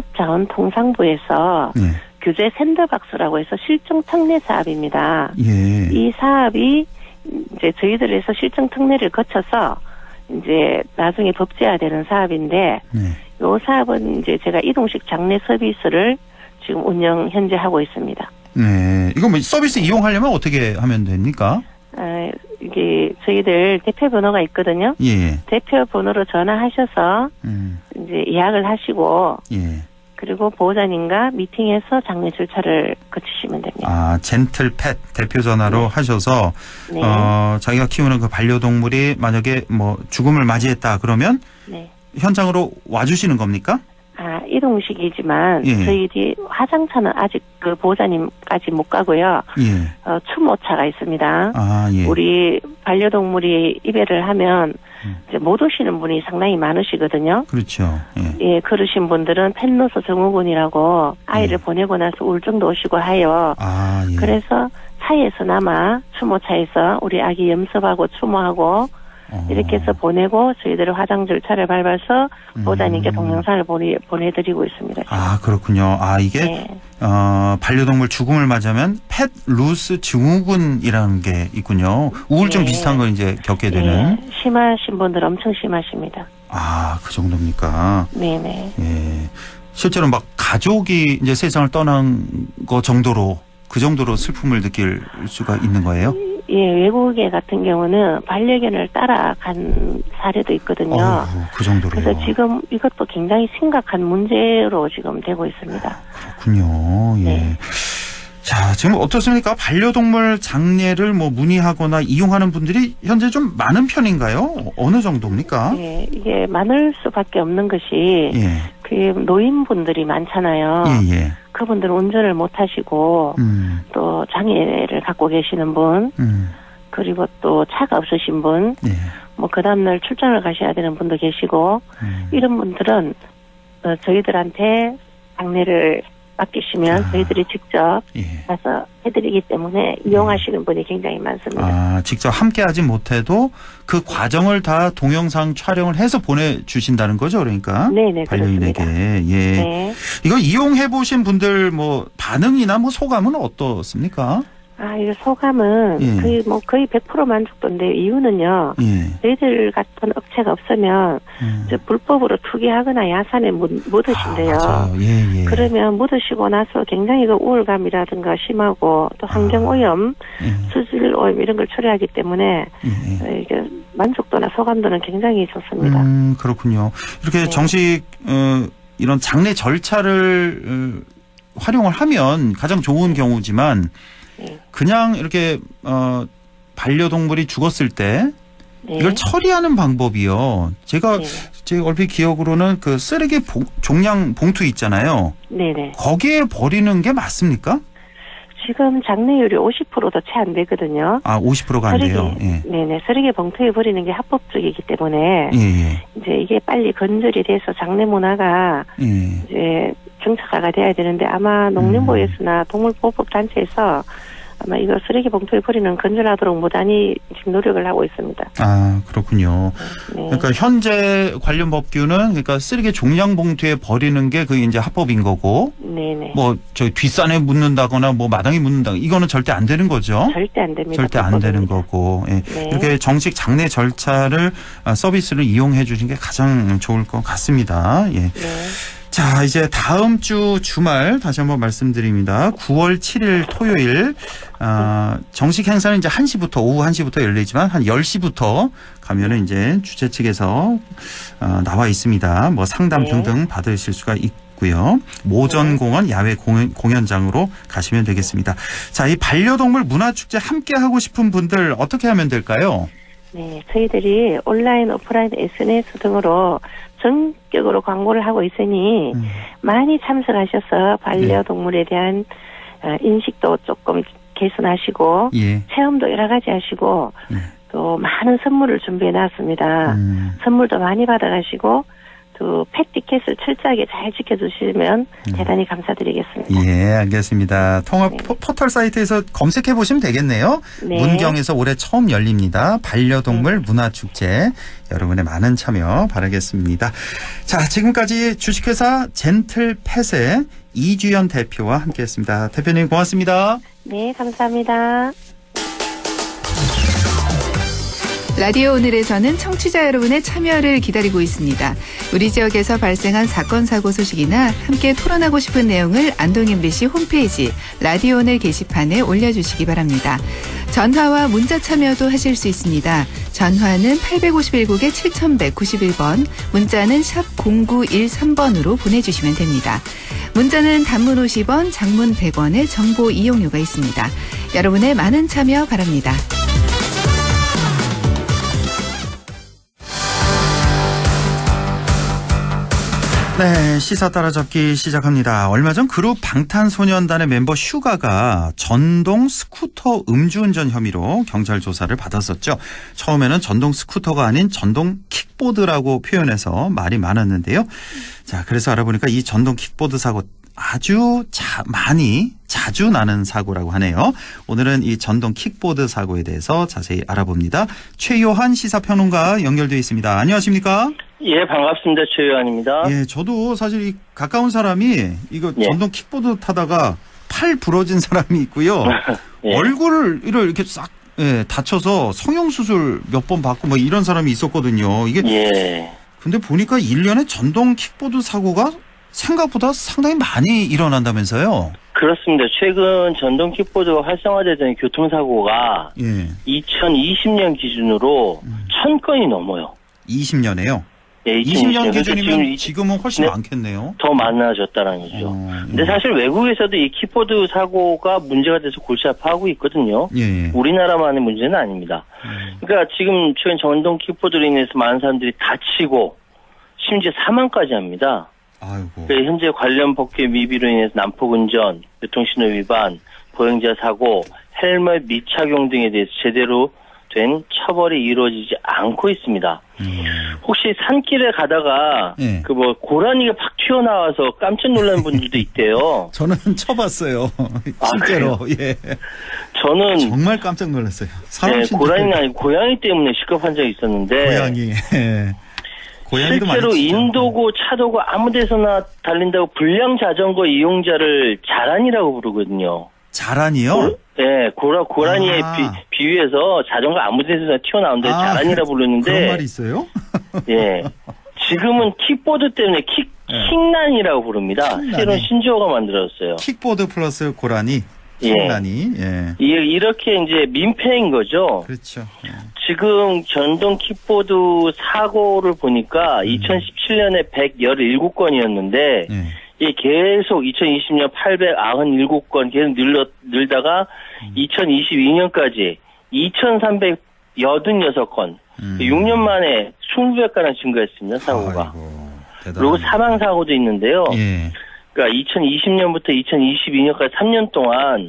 산업자원통상부에서 규제 샌드박스라고 해서 실종 특례 사업입니다. 예. 이 사업이 이제 저희들에서 실종 특례를 거쳐서 이제 나중에 법제화되는 사업인데 요 사업은 이제 제가 이동식 장례 서비스를 지금 운영 현재 하고 있습니다. 네. 이거 뭐 서비스 이용하려면 어떻게 하면 됩니까? 이게 저희들 대표 번호가 있거든요. 예. 대표 번호로 전화하셔서 이제 예약을 하시고 그리고 보호자님과 미팅해서 장례 절차를 거치시면 됩니다. 아, 젠틀팻 대표 전화로 하셔서 자기가 키우는 그 반려동물이 만약에 뭐 죽음을 맞이했다 그러면 현장으로 와주시는 겁니까? 아, 이동식이지만 저희들이 화장차는 아직 그 보호자님까지 못 가고요. 추모차가 있습니다. 아, 예. 우리 반려동물이 이별을 하면 이제 못 오시는 분이 상당히 많으시거든요. 그렇죠. 예, 그러신 분들은 펜노소 증후군이라고 아이를 보내고 나서 우울증도 오시고 하여. 아, 예. 그래서 차에서나마 추모차에서 우리 아기 염습하고 추모하고 이렇게 해서 보내고 저희들은 화장 절차를 밟아서 보호자님께 동영상을 보내드리고 있습니다. 아, 그렇군요. 아, 이게 반려동물 죽음을 맞으면 펫 루스 증후군이라는 게 있군요. 우울증 비슷한 걸 이제 겪게 되는. 심하신 분들 엄청 심하십니다. 아, 그 정도입니까? 네네. 예. 실제로 막 가족이 이제 세상을 떠난 거 정도로 그 정도로 슬픔을 느낄 수가 있는 거예요? 예, 외국에 같은 경우는 반려견을 따라간 사례도 있거든요. 그 정도로요. 그래서 지금 이것도 굉장히 심각한 문제로 지금 되고 있습니다. 그렇군요. 예. 네. 자, 지금 어떻습니까? 반려동물 장례를 뭐 문의하거나 이용하는 분들이 현재 좀 많은 편인가요? 어느 정도입니까? 예, 이게 많을 수밖에 없는 것이 그 노인분들이 많잖아요. 예. 그분들은 운전을 못 하시고 또 장애를 갖고 계시는 분 그리고 또 차가 없으신 분 뭐 그 다음날 출장을 가셔야 되는 분도 계시고 이런 분들은 저희들한테 장례를 맡기시면 저희들이 직접 가서 해드리기 때문에 이용하시는 분이 굉장히 많습니다. 아, 직접 함께하지 못해도 그 과정을 다 동영상 촬영을 해서 보내주신다는 거죠, 그러니까? 네네, 반려인에게. 그렇습니다. 예. 네. 이거 이용해 보신 분들 뭐 반응이나 뭐 소감은 어떻습니까? 이거 소감은 예. 거의 100% 만족도인데 이유는요. 예. 저희들 같은 업체가 없으면 불법으로 투기하거나 야산에 묻으신대요. 맞아요. 예, 예. 그러면 묻으시고 나서 굉장히 그 우울감이라든가 심하고 또 환경오염, 수질오염 이런 걸 초래하기 때문에 이게 만족도나 소감도는 굉장히 좋습니다. 그렇군요. 이렇게 네. 정식 이런 장례 절차를 활용을 하면 가장 좋은 경우지만 그냥 이렇게 반려동물이 죽었을 때 이걸 처리하는 방법이요. 제가 제 얼핏 기억으로는 그 쓰레기 종량 봉투 있잖아요. 네네. 거기에 버리는 게 맞습니까? 지금 장례율이 50%도 채 안 되거든요. 50%가 안 돼요. 예. 네네. 쓰레기 봉투에 버리는 게 합법적이기 때문에 예. 이제 이게 빨리 건절이 돼서 장례 문화가 이제 정착화가 돼야 되는데 아마 농림부에서나 동물보호법 단체에서 아마 이거 쓰레기 봉투에 버리는 건전하도록 무단히 지금 노력을 하고 있습니다. 그렇군요. 네. 그러니까 현재 관련 법규는 그러니까 쓰레기 종량 봉투에 버리는 게 그게 이제 합법인 거고. 네네. 뭐 저 뒷산에 묻는다거나 뭐 마당에 묻는다 이거는 절대 안 되는 거죠. 절대 안 됩니다. 절대 안 되는 거고. 예. 네. 이렇게 정식 장례 절차를 서비스를 이용해 주신 게 가장 좋을 것 같습니다. 예. 네. 자, 이제 다음 주 주말 다시 한번 말씀드립니다. 9월 7일 토요일 정식 행사는 이제 1시부터 오후 1시부터 열리지만 한 10시부터 가면은 이제 주최 측에서 나와 있습니다. 뭐 상담 등등 받으실 수가 있고요. 모전공원 야외 공연장으로 가시면 되겠습니다. 자, 이 반려동물 문화축제 함께 하고 싶은 분들 어떻게 하면 될까요? 네, 저희들이 온라인, 오프라인, SNS 등으로 전격으로 광고를 하고 있으니 많이 참석하셔서 반려동물에 대한 인식도 조금 개선하시고 체험도 여러 가지 하시고 또 많은 선물을 준비해 놨습니다. 선물도 많이 받아가시고 또 펫티켓을 철저하게 잘 지켜주시면 대단히 감사드리겠습니다. 예, 알겠습니다. 통합 포털 사이트에서 검색해 보시면 되겠네요. 네. 문경에서 올해 처음 열립니다. 반려동물 문화축제. 여러분의 많은 참여 바라겠습니다. 자, 지금까지 주식회사 젠틀펫의 이주연 대표와 함께했습니다. 대표님 고맙습니다. 네, 감사합니다. 라디오 오늘에서는 청취자 여러분의 참여를 기다리고 있습니다. 우리 지역에서 발생한 사건 사고 소식이나 함께 토론하고 싶은 내용을 안동 MBC 홈페이지 라디오 오늘 게시판에 올려주시기 바랍니다. 전화와 문자 참여도 하실 수 있습니다. 전화는 851국에 7191번, 문자는 샵 0913번으로 보내주시면 됩니다. 문자는 단문 50원, 장문 100원의 정보 이용료가 있습니다. 여러분의 많은 참여 바랍니다. 네, 시사 따라잡기 시작합니다. 얼마 전 그룹 방탄소년단의 멤버 슈가가 전동 스쿠터 음주운전 혐의로 경찰 조사를 받았었죠. 처음에는 전동 스쿠터가 아닌 전동 킥보드라고 표현해서 말이 많았는데요. 자, 그래서 알아보니까 이 전동 킥보드 사고 아주 자주 나는 사고라고 하네요. 오늘은 이 전동 킥보드 사고에 대해서 자세히 알아봅니다. 최요한 시사평론가 연결되어 있습니다. 안녕하십니까? 예, 반갑습니다. 최요한입니다. 예, 저도 사실 이 가까운 사람이 이거 전동 킥보드 타다가 팔 부러진 사람이 있고요. 얼굴을 이렇게 싹 다쳐서 성형수술 몇 번 받고 뭐 이런 사람이 있었거든요. 이게 근데 보니까 1년에 전동 킥보드 사고가 생각보다 상당히 많이 일어난다면서요? 그렇습니다. 최근 전동 킥보드가 활성화되던 교통사고가 2020년 기준으로 1000건이 넘어요. 20년에요? 네, 20년 기준이면 지금은 훨씬 많겠네요. 더 많아졌다는 거죠. 근데 사실 외국에서도 이 킥보드 사고가 문제가 돼서 골치 아파하고 있거든요. 우리나라만의 문제는 아닙니다. 그러니까 지금 최근 전동 킥보드로 인해서 많은 사람들이 다치고 심지어 사망까지 합니다. 아이고. 현재 관련 법규의 미비로 인해서 난폭운전, 교통신호 위반, 보행자 사고, 헬멧 미착용 등에 대해서 제대로 된 처벌이 이루어지지 않고 있습니다. 혹시 산길에 가다가 고라니가 팍 튀어나와서 깜짝 놀란 분들도 있대요. 저는 쳐봤어요. 실제로. 예. 저는 정말 깜짝 놀랐어요. 고라니는 아니고 고양이 때문에 시급한 적이 있었는데. 고양이. 실제로 인도고 차도고 아무 데서나 달린다고 불량 자전거 이용자를 자란이라고 부르거든요. 자란이요? 네, 고라니에 비유해서 자전거 아무 데서나 튀어나오는데 자란이라 부르는데. 그런 말이 있어요? 예. 지금은 킥보드 때문에 킥난이라고 부릅니다. 새로운 신조어가 만들어졌어요. 킥보드 플러스 고라니. 킥난이. 예. 이렇게 이제 민폐인 거죠. 그렇죠. 예. 지금 전동 킥보드 사고를 보니까 2017년에 117건이었는데 이게 계속 2020년 897건 계속 늘다가 2022년까지 2,386건 6년 만에 20배가량 증가했습니다. 사고가. 그리고 사망 사고도 있는데요. 예. 그러니까 2020년부터 2022년까지 3년 동안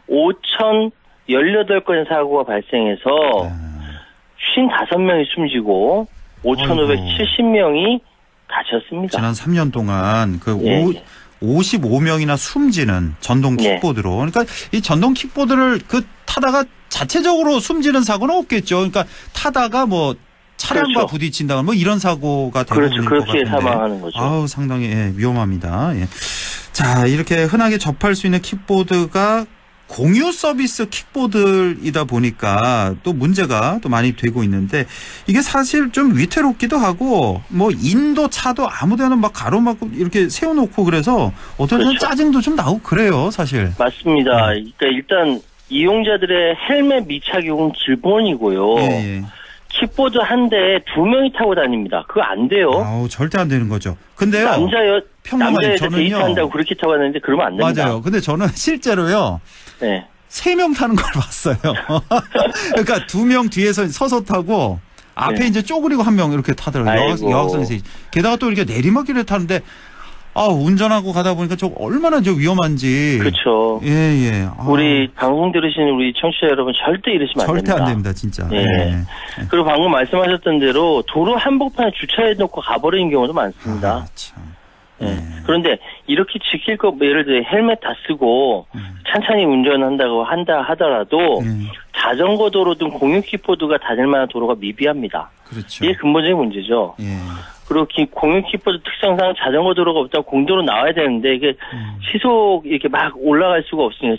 5,018건의 사고가 발생해서 55명이 숨지고 5,570명이 다쳤습니다. 지난 3년 동안 55명이나 숨지는 전동 킥보드로. 그러니까 이 전동 킥보드를 타다가 자체적으로 숨지는 사고는 없겠죠. 그러니까 타다가 뭐 차량과 부딪힌다거나 뭐 이런 사고가 대부분일 것 같은데. 그렇게 사망하는 거죠. 아우, 상당히 위험합니다. 예. 자, 이렇게 흔하게 접할 수 있는 킥보드가 공유 서비스 킥보드이다 보니까 또 문제가 또 많이 되고 있는데 이게 사실 좀 위태롭기도 하고 뭐 인도 차도 아무데나 막 가로막고 이렇게 세워놓고 그래서 어떤 때는 짜증도 좀 나고 그래요, 사실. 맞습니다. 그러니까 일단 이용자들의 헬멧 미착용은 기본이고요. 예. 킥보드 한 대에 2명이 타고 다닙니다. 그거 안 돼요. 아우, 절대 안 되는 거죠. 근데요. 남자여서 데이트한다고 그렇게 타고 다니는데 그러면 안 됩니다. 맞아요. 근데 저는 실제로요. 네. 3명 타는 걸 봤어요. 그러니까 2명 뒤에서 서서 타고 앞에 이제 쪼그리고 1명 이렇게 타더라고요. 여학생 셋이. 게다가 또 이렇게 내리막길을 타는데 운전하고 가다 보니까 저 얼마나 저 위험한지. 그렇죠. 예. 우리 방송 들으시는 우리 청취자 여러분 절대 이러시면 안 됩니다. 절대 안 됩니다, 진짜. 예. 그리고 방금 말씀하셨던 대로 도로 한복판에 주차해놓고 가버리는 경우도 많습니다. 그런데 이렇게 지킬 거 예를 들어 헬멧 다 쓰고 찬찬히 운전한다고 하더라도 자전거 도로든 공유 킥보드가 다닐 만한 도로가 미비합니다. 그렇죠. 이게 근본적인 문제죠. 그리고 공유 킥보드 특성상 자전거 도로가 없다고 공도로 나와야 되는데 이게 시속 이렇게 막 올라갈 수가 없으니까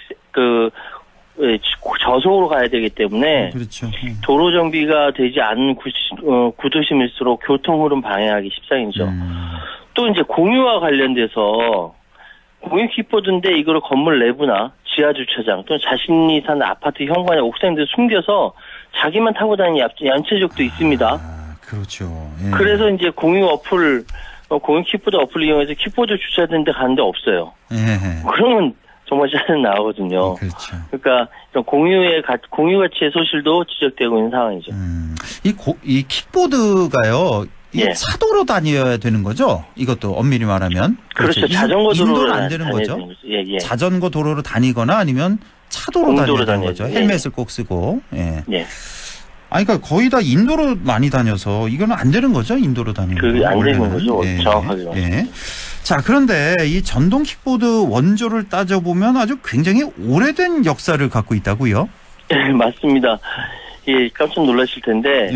저속으로 가야 되기 때문에 그렇죠. 도로 정비가 되지 않은 구도심일수록 교통 흐름 방해하기 십상이죠. 또 이제 공유와 관련돼서 공유 킥보드인데 이거를 건물 내부나 지하 주차장 또는 자신이 사는 아파트 현관의 옥상에 숨겨서 자기만 타고 다니는 연체적도 있습니다. 그렇죠. 예. 그래서 이제 공유 킥보드 어플을 이용해서 킥보드 주차된 데 가는데 없어요. 그러면 정말 짜증 나거든요. 그렇죠. 그러니까 이런 공유 가치의 소실도 지적되고 있는 상황이죠. 이 킥보드가요. 이게 차도로 다녀야 되는 거죠? 이것도 엄밀히 말하면. 그렇죠. 자전거 도로로 안 되는 거죠? 예. 자전거 도로로 다니거나 아니면 차도로 다니는 거죠. 헬멧을 꼭 쓰고. 예. 그러니까 거의 다 인도로 많이 다녀서 이거는 안 되는 거죠? 인도로 다니는 거. 그게 안 되는 거죠. 정확하게. 자, 그런데 이 전동 킥보드 원조를 따져보면 아주 굉장히 오래된 역사를 갖고 있다고요? 맞습니다. 예, 깜짝 놀라실 텐데,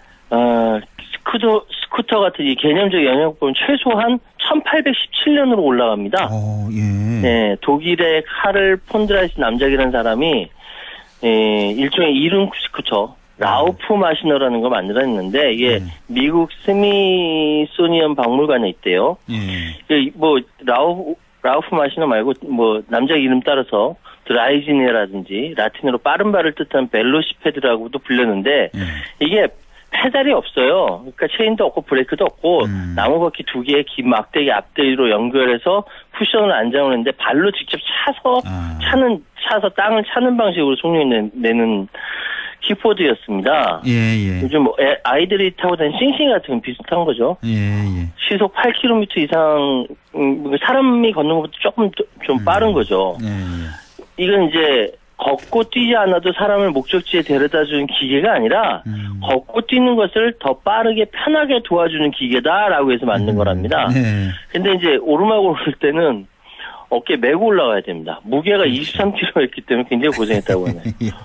스쿠터 같은 이 개념적 영역보면 최소한 1817년으로 올라갑니다. 네, 독일의 카를 폰드라이스 남작이라는 사람이 일종의 이륜 스쿠터 라우프 마시너라는 걸 만들어냈는데 이게 미국 스미소니언 박물관에 있대요. 뭐 라우프 마시너 말고 뭐 남자 이름 따라서 드라이지네라든지 라틴어로 빠른 발을 뜻하는 벨로시페드라고도 불렸는데 이게 페달이 없어요. 그러니까 체인도 없고 브레이크도 없고 나무바퀴 2개의 긴 막대기 앞뒤로 연결해서 쿠션을 안장하는데 발로 직접 차서 땅을 차는 방식으로 속력을 내는 킥보드였습니다. 요즘 뭐 아이들이 타고 다니는 싱싱 같은 건 비슷한 거죠. 시속 8km 이상 사람이 걷는 것보다 조금 좀 빠른 거죠. 이건 이제 걷고 뛰지 않아도 사람을 목적지에 데려다주는 기계가 아니라 걷고 뛰는 것을 더 빠르게 편하게 도와주는 기계다라고 해서 만든 거랍니다. 근데 이제 오르막 오를 때는 어깨 메고 올라가야 됩니다. 무게가 23kg였기 때문에 굉장히 고생했다고 하네요.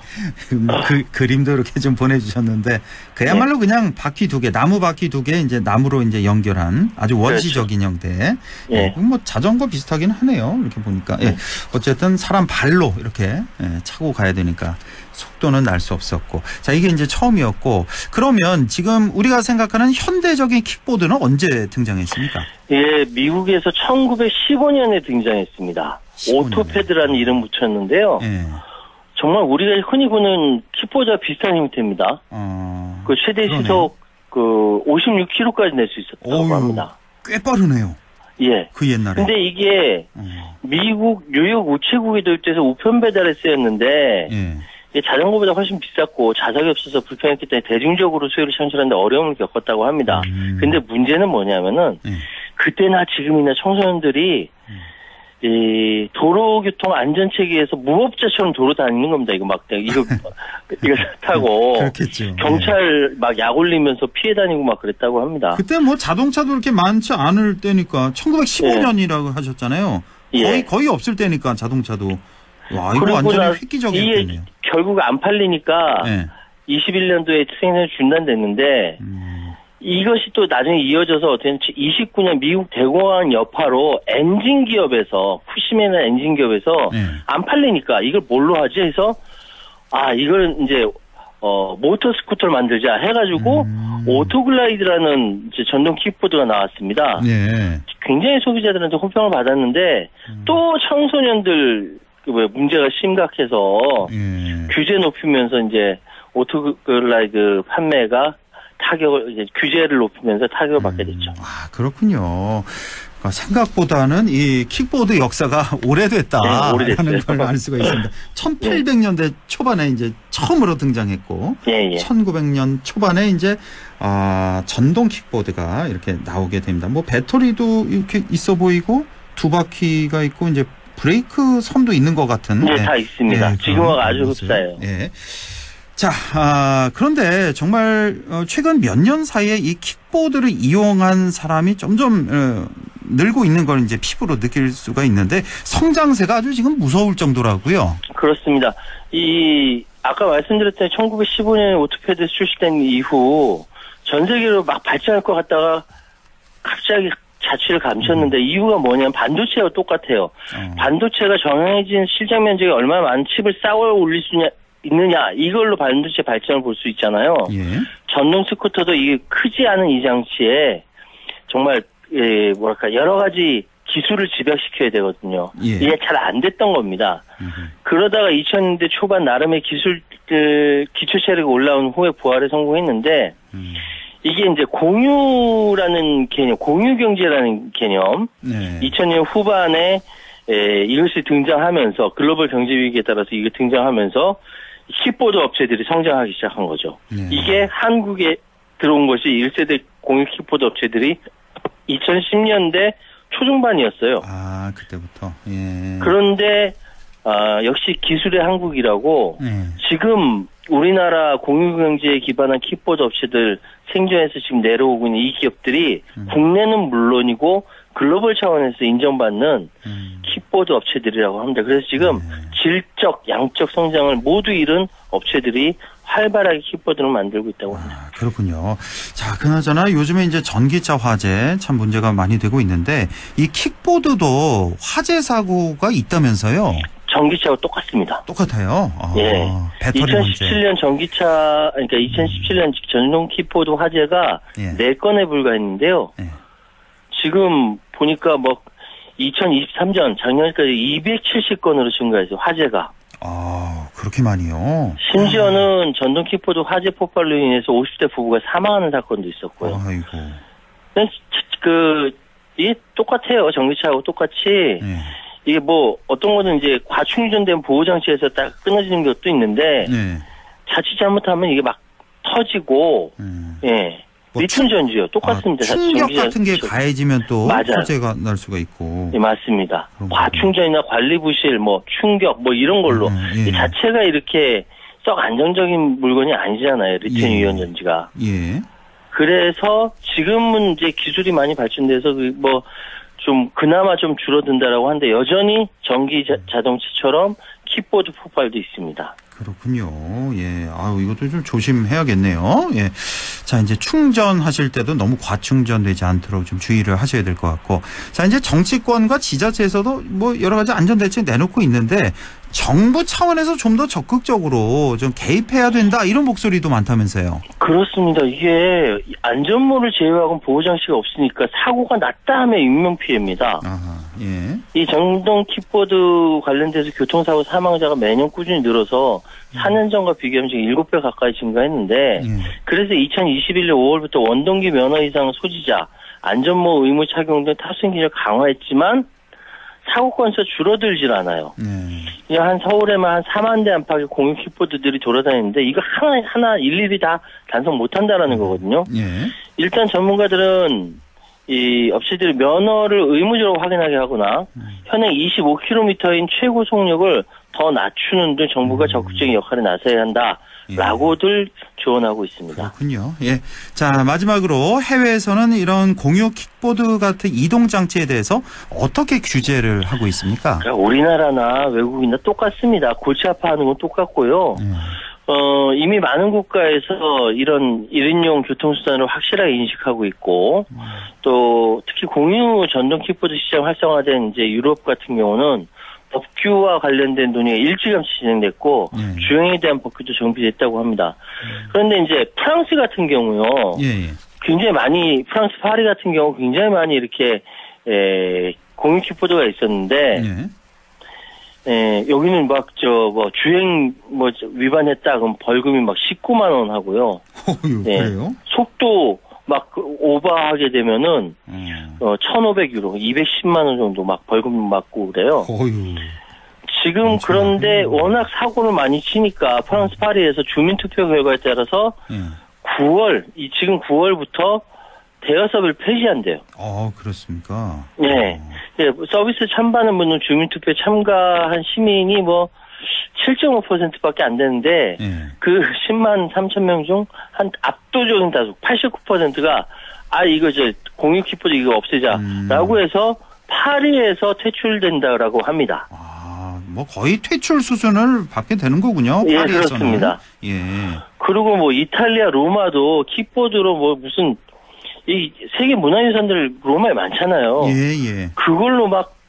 그림도 이렇게 좀 보내주셨는데 그야말로 그냥 바퀴 2개, 나무 바퀴 2개 이제 나무로 이제 연결한 아주 원시적인 형태. 뭐 자전거 비슷하긴 하네요. 이렇게 보니까. 어쨌든 사람 발로 이렇게 차고 가야 되니까 속도는 날 수 없었고. 자, 이게 이제 처음이었고. 그러면 지금 우리가 생각하는 현대적인 킥보드는 언제 등장했습니까? 예, 미국에서 1915년에 등장했습니다. 15년. 오토패드라는 이름 붙였는데요. 정말 우리가 흔히 보는 킥보드와 비슷한 형태입니다. 그 최대 시속 56km까지 낼 수 있었다고 합니다. 꽤 빠르네요. 예. 그 옛날에. 근데 이게 미국 뉴욕 우체국에 도입돼서 우편 배달에 쓰였는데 이게 자전거보다 훨씬 비쌌고 자석이 없어서 불편했기 때문에 대중적으로 수요를 창출하는데 어려움을 겪었다고 합니다. 근데 문제는 뭐냐면은 그때나 지금이나 청소년들이 이 도로교통 안전체계에서 무법자처럼 도로 다니는 겁니다. 이거 막 이거 타고 그렇겠죠. 경찰 막 약 올리면서 피해 다니고 막 그랬다고 합니다. 그때 뭐 자동차도 그렇게 많지 않을 때니까 1915년이라고 하셨잖아요. 거의 없을 때니까 자동차도. 와, 이거 완전히 획기적이었네요. 이게 결국 안 팔리니까 21년도에 생산이 중단됐는데 이것이 또 나중에 이어져서 29년 미국 대공황 여파로 엔진 기업에서 푸시메나 엔진 기업에서 안 팔리니까 이걸 뭘로 하지 해서 이걸 이제 모터 스쿠터를 만들자 해가지고 오토글라이드라는 이제 전동 킥보드가 나왔습니다. 굉장히 소비자들한테 호평을 받았는데 또 청소년들 문제가 심각해서 규제 높이면서 이제 오토글라이드 판매가 이제 규제를 높이면서 타격을 받게 됐죠. 그렇군요. 그러니까 생각보다는 이 킥보드 역사가 오래됐다라는 걸 알 수가 있습니다. 1800년대 초반에 이제 처음으로 등장했고, 1900년 초반에 이제 전동 킥보드가 이렇게 나오게 됩니다. 뭐 배터리도 이렇게 있어 보이고 2바퀴가 있고 이제 브레이크 선도 있는 것 같은. 다 있습니다. 지금은 아주 흡사해요. 자, 그런데 정말 최근 몇 년 사이에 이 킥보드를 이용한 사람이 점점 늘고 있는 걸 이제 피부로 느낄 수가 있는데 성장세가 아주 지금 무서울 정도라고요. 그렇습니다. 아까 말씀드렸던 1915년에 오토패드 출시된 이후 전 세계로 막 발전할 것 같다가 갑자기 자취를 감췄는데 이유가 뭐냐면 반도체와 똑같아요. 반도체가 정해진 실장 면적에 얼마나 많은 칩을 쌓아 올릴 수 있느냐 이걸로 반도체 발전을 볼 수 있잖아요. 전동 스쿠터도 이게 크지 않은 이 장치에 정말 여러 가지 기술을 집약시켜야 되거든요. 이게 잘 안 됐던 겁니다. 그러다가 2000년대 초반 나름의 기초 체력이 올라온 후에 부활에 성공했는데 이게 이제 공유라는 개념, 공유 경제라는 개념. 2000년 후반에 이것이 등장하면서 글로벌 경제 위기에 따라서 이게 등장하면서 킥보드 업체들이 성장하기 시작한 거죠. 이게 한국에 들어온 것이 1세대 공유 킥보드 업체들이 2010년대 초중반이었어요. 그때부터. 그런데 역시 기술의 한국이라고 지금 우리나라 공유 경제에 기반한 킥보드 업체들 생존해서 지금 내려오고 있는 이 기업들이 국내는 물론이고 글로벌 차원에서 인정받는 킥보드 업체들이라고 합니다. 그래서 지금 질적, 양적 성장을 모두 이룬 업체들이 활발하게 킥보드를 만들고 있다고 합니다. 그렇군요. 자, 그나저나 요즘에 이제 전기차 화재 참 문제가 많이 되고 있는데 이 킥보드도 화재 사고가 있다면서요? 전기차와 똑같습니다. 똑같아요? 배터리 2017년 전기차, 그러니까 2017년 전동 킥보드 화재가 4건에 불과했는데요. 지금 보니까 2023년 작년까지 270건으로 증가해서 화재가. 그렇게 많이요? 심지어는 전동 킥보드 화재 폭발로 인해서 50대 부부가 사망하는 사건도 있었고요. 이게 똑같아요. 전기차하고 똑같이. 이게 어떤 거는 이제 과충전된 보호장치에서 딱 끊어지는 것도 있는데, 자칫 잘못하면 이게 막 터지고, 리튬 전지요. 똑같습니다. 충격 같은 게 가해지면 또 화재가 날 수가 있고. 맞습니다. 과충전이나 관리 부실, 충격, 이런 걸로. 이 자체가 이렇게 썩 안정적인 물건이 아니잖아요. 리튬 이온 전지가. 그래서 지금은 이제 기술이 많이 발전돼서 좀 그나마 좀 줄어든다라고 하는데 여전히 전기 자동차처럼 킥보드 폭발도 있습니다. 그렇군요. 예. 아유, 이것도 좀 조심해야겠네요. 예. 자, 이제 충전하실 때도 너무 과충전되지 않도록 좀 주의를 하셔야 될 것 같고. 자, 이제 정치권과 지자체에서도 뭐 여러 가지 안전대책 내놓고 있는데 정부 차원에서 좀 더 적극적으로 좀 개입해야 된다 이런 목소리도 많다면서요. 그렇습니다. 이게 안전모를 제외하고는 보호장치가 없으니까 사고가 났다 하면 인명피해입니다. 아하, 예. 이 전동 킥보드 관련돼서 교통사고 사망자가 매년 꾸준히 늘어서 4년 전과 비교하면 지금 7배 가까이 증가했는데 그래서 2021년 5월부터 원동기 면허 이상 소지자 안전모 의무 착용 등 탑승 기준을 강화했지만 사고 건수가 줄어들질 않아요. 한 서울에만 한 4만 대 안팎의 공유 킥보드들이 돌아다니는데 이거 하나 일일이 다 단속 못한다라는 거거든요. 일단 전문가들은 이 업체들이 면허를 의무적으로 확인하게 하거나 현행 25km인 최고 속력을 더 낮추는 등 정부가 적극적인 역할에 나서야 한다라고들 조언하고 있습니다. 그렇군요. 예. 자, 마지막으로 해외에서는 이런 공유 킥보드 같은 이동 장치에 대해서 어떻게 규제를 하고 있습니까? 그러니까 우리나라나 외국이나 똑같습니다. 골치 아파하는 건 똑같고요. 이미 많은 국가에서 이런 1인용 교통수단을 확실하게 인식하고 있고, 또 특히 공유 전동 킥보드 시장 활성화된 이제 유럽 같은 경우는 법규와 관련된 논의가 일찌감치 진행됐고, 주행에 대한 법규도 정비됐다고 합니다. 그런데 이제 프랑스 같은 경우요, 굉장히 많이, 프랑스 파리 같은 경우 굉장히 많이 이렇게, 공유 킥보드가 있었는데, 여기는 주행 위반했다 그럼 벌금이 막 19만 원 하고요. 그래요? 속도 오버하게 되면은 1,500유로, 210만 원 정도 막 벌금 맞고 그래요. 지금 그런데 워낙 사고를 많이 치니까 프랑스 파리에서 주민 투표 결과에 따라서 지금 9월부터 대여섭을 폐지한대요. 그렇습니까? 네. 서비스 참가하는 분은 주민투표에 참가한 시민이 7.5%밖에 안 되는데, 그 10만 3천 명 중 한 압도적인 다수, 89%가, 이거 공유 킥보드 이거 없애자라고 해서 파리에서 퇴출된다라고 합니다. 거의 퇴출 수준을 받게 되는 거군요. 예, 파리에서는. 그렇습니다. 예. 그리고 이탈리아 로마도 킥보드로 무슨, 이 세계 문화유산들 로마에 많잖아요. 그걸로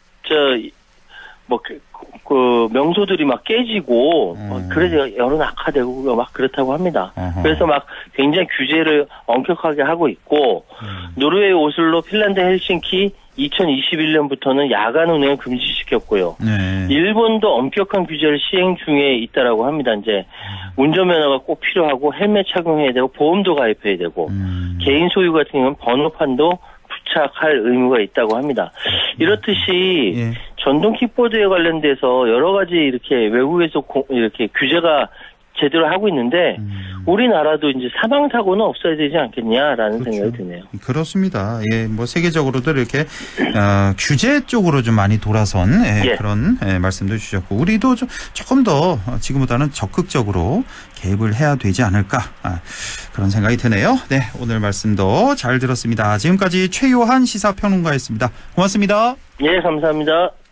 명소들이 막 깨지고, 그래서 여론 악화되고 막 그렇다고 합니다. 그래서 굉장히 규제를 엄격하게 하고 있고, 노르웨이 오슬로, 핀란드 헬싱키 2021년부터는 야간 운행을 금지시켰고요. 일본도 엄격한 규제를 시행 중에 있다라고 합니다. 이제 운전면허가 꼭 필요하고 헬멧 착용해야 되고 보험도 가입해야 되고 개인 소유 같은 경우는 번호판도 부착할 의무가 있다고 합니다. 이렇듯이 전동 킥보드에 관련돼서 여러 가지 이렇게 외국에서 이렇게 규제가 제대로 하고 있는데 우리나라도 이제 사망 사고는 없어야 되지 않겠냐라는 생각이 드네요. 그렇습니다. 예, 세계적으로도 이렇게 규제 쪽으로 좀 많이 돌아선 그런 말씀도 주셨고 우리도 조금 더 지금보다는 적극적으로 개입을 해야 되지 않을까 그런 생각이 드네요. 네, 오늘 말씀도 잘 들었습니다. 지금까지 최요한 시사평론가였습니다. 고맙습니다. 예, 감사합니다.